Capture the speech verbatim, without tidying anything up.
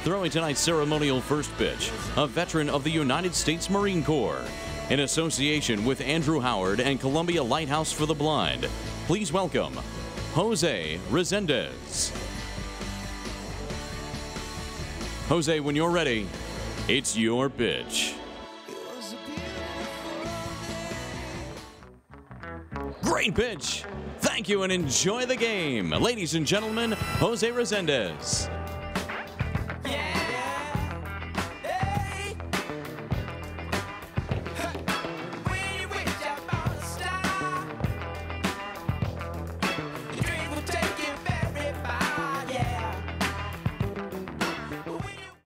Throwing tonight's ceremonial first pitch, a veteran of the United States Marine Corps. In association with Andrew Howard and Columbia Lighthouse for the Blind, please welcome Jose Resendiz. Jose, when you're ready, it's your pitch. Great pitch. Thank you and enjoy the game. Ladies and gentlemen, Jose Resendiz.